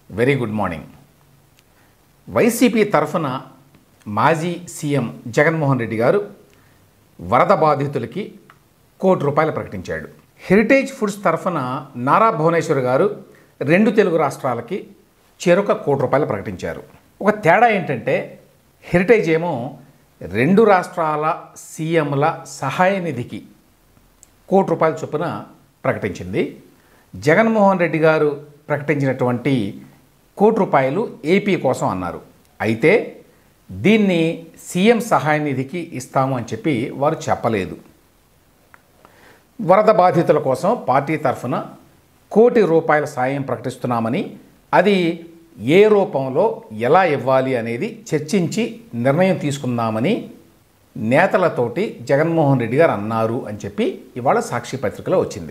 Very good morning. YCP తరఫున మాజీ CM Jaganmohan Reddy గారు వరద బాధితులకి ₹1,00,00,000 ప్రకటించాడు. హెరిటేజ్ ఫుడ్స్ తరఫున నారా భువనేశ్వర్ గారు 2 తెలుగు రాష్ట్రాలకి చెరొక ₹1,00,00,000 ప్రకటించారు. ఒక తేడా ఏంటంటే హెరిటేజ్ ఏమో 2 రాష్ట్రాల సీఎంల సహాయ నిధికి ₹1,00,00,000 చొప్పున ప్రకటించింది. జగన్మోహన్ రెడ్డి గారు ప్రకటించినటువంటి ₹1,00,00,000 ఏపీ కోసం అన్నారు. అయితే దీన్ని సీఎం సహాయ నిధికి ఇస్తాము అని చెప్పి వారు చెప్పలేదు. వరద బాధితుల కోసం పార్టీ తరఫున ₹1,00,00,000 సాయం ప్రకటిస్తున్నామని, అది ఏ రూపంలో ఎలా ఇవ్వాలి అనేది చర్చించి నిర్ణయం తీసుకుందామని నేతలతోటి జగన్మోహన్ రెడ్డి గారు అన్నారు అని చెప్పి ఇవాళ సాక్షి పత్రికలో వచ్చింది.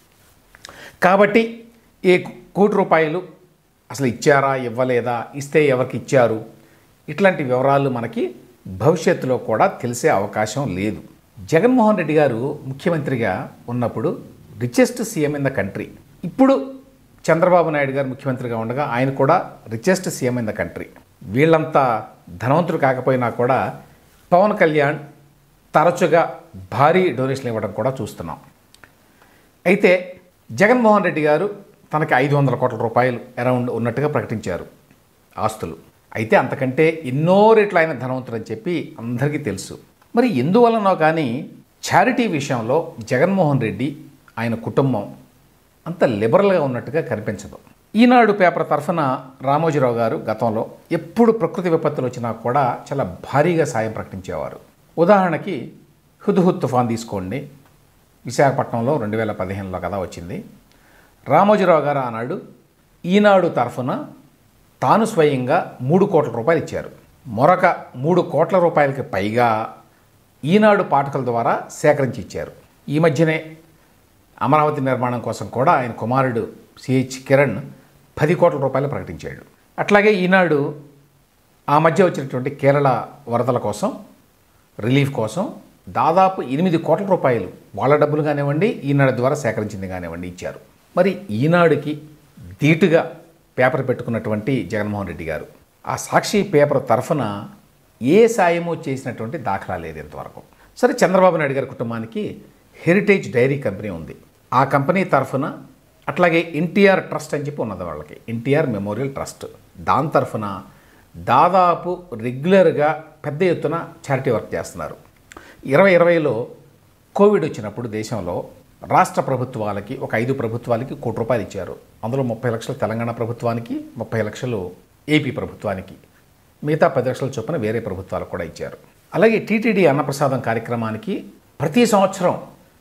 కాబట్టి ఈ ₹1,00,00,000 అసలు ఇచ్చారా, ఇవ్వలేదా, ఇస్తే ఎవరికి ఇచ్చారు, ఇట్లాంటి వివరాలు మనకి భవిష్యత్తులో కూడా తెలిసే అవకాశం లేదు. జగన్మోహన్ రెడ్డి గారు ముఖ్యమంత్రిగా ఉన్నప్పుడు richest CM in the country. ఇప్పుడు చంద్రబాబు నాయుడు గారు ముఖ్యమంత్రిగా ఉండగా ఆయన కూడా richest CM in the country. వీళ్ళంతా ధనవంతులు కాకపోయినా కూడా పవన్ కళ్యాణ్ తరచుగా భారీ డొనేషన్లు ఇవ్వడం కూడా చూస్తున్నాం. అయితే జగన్మోహన్ రెడ్డి గారు తనకి ₹500 కోట్ల అరౌండ్ ఉన్నట్టుగా ప్రకటించారు ఆస్తులు. అయితే అంతకంటే ఎన్నో రెట్లు ఆయన ధనవంతుడు అని చెప్పి అందరికీ తెలుసు. మరి ఎందువలనో కానీ చారిటీ విషయంలో జగన్మోహన్ రెడ్డి ఆయన కుటుంబం అంత లిబరల్గా ఉన్నట్టుగా కనిపించదు. ఈనాడు పేపర్ తరఫున రామోజీరావు గారు గతంలో ఎప్పుడు ప్రకృతి విపత్తులు వచ్చినా కూడా చాలా భారీగా సాయం ప్రకటించేవారు. ఉదాహరణకి హుద్హుద్ తుఫాన్ తీసుకోండి, విశాఖపట్నంలో 2015లో కదా వచ్చింది. రామోజీరావు గారు ఆనాడు ఈనాడు తరఫున తాను స్వయంగా ₹3 కోట్ల ఇచ్చారు. మరొక ₹3 కోట్ల పైగా ఈనాడు పాఠకుల ద్వారా సేకరించి ఇచ్చారు. ఈ మధ్యనే అమరావతి నిర్మాణం కోసం కూడా ఆయన కుమారుడు సిహెచ్ కిరణ్ ₹10 కోట్ల ప్రకటించాడు. అట్లాగే ఈనాడు ఆ మధ్య వచ్చినటువంటి కేరళ వరదల కోసం, రిలీఫ్ కోసం దాదాపు ₹8 కోట్ల వాళ్ళ డబ్బులు కానివ్వండి, ఈనాడు ద్వారా సేకరించింది కానివ్వండి ఇచ్చారు. మరి ఈనాడుకి ధీటుగా పేపర్ పెట్టుకున్నటువంటి జగన్మోహన్ రెడ్డి గారు ఆ సాక్షి పేపర్ తరఫున ఏ సాయమో చేసినటువంటి దాఖలా లేదు ఇంతవరకు. సరే, చంద్రబాబు నాయుడు గారి కుటుంబానికి హెరిటేజ్ డైరీ కంపెనీ ఉంది. ఆ కంపెనీ తరఫున అట్లాగే ఎన్టీఆర్ ట్రస్ట్ అని చెప్పి ఉన్నది వాళ్ళకి, ఎన్టీఆర్ మెమోరియల్ ట్రస్ట్. దాని తరఫున దాదాపు రెగ్యులర్గా పెద్ద ఎత్తున చారిటీ వర్క్ చేస్తున్నారు. 2020లో కోవిడ్ వచ్చినప్పుడు దేశంలో రాష్ట్ర ప్రభుత్వాలకి ఒక 5 ప్రభుత్వాలకి ₹1,00,00,000 ఇచ్చారు. అందులో 30 లక్షలు తెలంగాణ ప్రభుత్వానికి, 30 లక్షలు ఏపీ ప్రభుత్వానికి, మిగతా 10 లక్షల చొప్పున వేరే ప్రభుత్వాలకు కూడా ఇచ్చారు. అలాగే టీటీడీ అన్నప్రసాదం కార్యక్రమానికి ప్రతి సంవత్సరం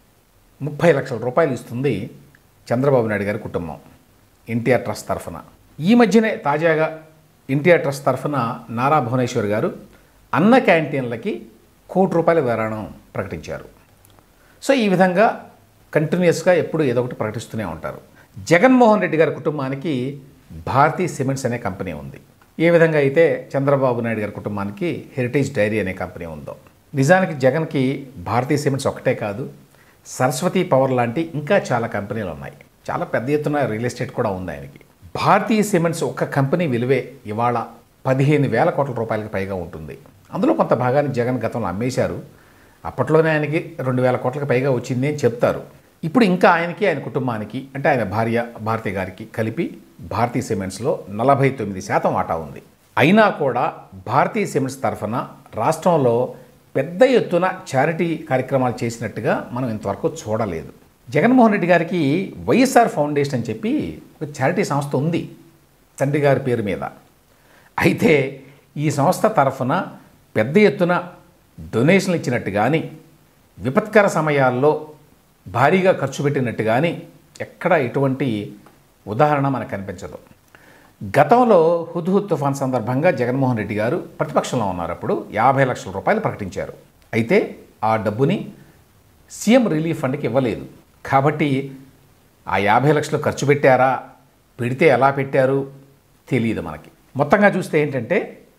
₹30 లక్షల ఇస్తుంది చంద్రబాబు నాయుడు గారి కుటుంబం ఎన్టీఆర్ ట్రస్ట్ తరఫున. ఈ మధ్యనే తాజాగా ఎన్టీఆర్ ట్రస్ట్ తరఫున నారా భువనేశ్వర్ గారు అన్న క్యాంటీన్లకి ₹1,00,00,000 విరాళం ప్రకటించారు. సో ఈ విధంగా కంటిన్యూస్గా ఎప్పుడు ఏదో ఒకటి ప్రకటిస్తూనే ఉంటారు. జగన్మోహన్ రెడ్డి గారి కుటుంబానికి భారతీ సిమెంట్స్ అనే కంపెనీ ఉంది. ఏ విధంగా అయితే చంద్రబాబు నాయుడు గారి కుటుంబానికి హెరిటేజ్ డైరీ అనే కంపెనీ ఉందో, నిజానికి జగన్కి భారతీ సిమెంట్స్ ఒకటే కాదు, సరస్వతి పవర్ లాంటి ఇంకా చాలా కంపెనీలు ఉన్నాయి. చాలా పెద్ద ఎత్తున రియల్ ఎస్టేట్ కూడా ఉంది ఆయనకి. భారతీ సిమెంట్స్ ఒక్క కంపెనీ విలువే ఇవాళ ₹15,000 కోట్ల పైగా ఉంటుంది. అందులో కొంత భాగాన్ని జగన్ గతంలో అమ్మేశారు. అప్పట్లోనే ఆయనకి ₹2,000 కోట్లకు పైగా వచ్చింది అని చెప్తారు. ఇప్పుడు ఇంకా ఆయనకి, ఆయన కుటుంబానికి, అంటే ఆయన భార్య భారతి గారికి కలిపి భారతీ సిమెంట్స్లో 49% వాటా ఉంది. అయినా కూడా భారతీ సిమెంట్స్ తరఫున రాష్ట్రంలో పెద్ద ఎత్తున చారిటీ కార్యక్రమాలు చేసినట్టుగా మనం ఇంతవరకు చూడలేదు. జగన్మోహన్ రెడ్డి గారికి వైఎస్ఆర్ ఫౌండేషన్ అని చెప్పి ఒక చారిటీ సంస్థ ఉంది తండ్రి గారి పేరు మీద. అయితే ఈ సంస్థ తరఫున పెద్ద ఎత్తున డొనేషన్లు ఇచ్చినట్టు కానీ, విపత్కర సమయాల్లో భారీగా ఖర్చు పెట్టినట్టు కానీ ఎక్కడ ఎటువంటి ఉదాహరణ మనకు కనిపించదు. గతంలో హుద్హుద్ తుఫాన్ సందర్భంగా జగన్మోహన్ రెడ్డి గారు ప్రతిపక్షంలో ఉన్నప్పుడు ₹50 లక్షల ప్రకటించారు. అయితే ఆ డబ్బుని సీఎం రిలీఫ్ ఫండ్కి ఇవ్వలేదు. కాబట్టి ఆ 50 లక్షలు ఖర్చు పెట్టారా, పెడితే ఎలా పెట్టారు తెలియదు మనకి. మొత్తంగా చూస్తే ఏంటంటే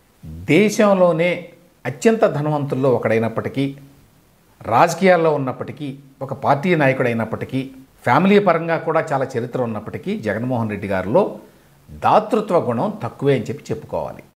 దేశంలోనే అత్యంత ధనవంతుల్లో ఒకడైనప్పటికీ, రాజకీయాల్లో ఉన్నప్పటికీ, ఒక పార్టీ నాయకుడైనప్పటికీ, ఫ్యామిలీ పరంగా కూడా చాలా చరిత్ర ఉన్నప్పటికీ జగన్మోహన్ రెడ్డి గారిలో దాతృత్వ గుణం తక్కువే అని చెప్పుకోవాలి.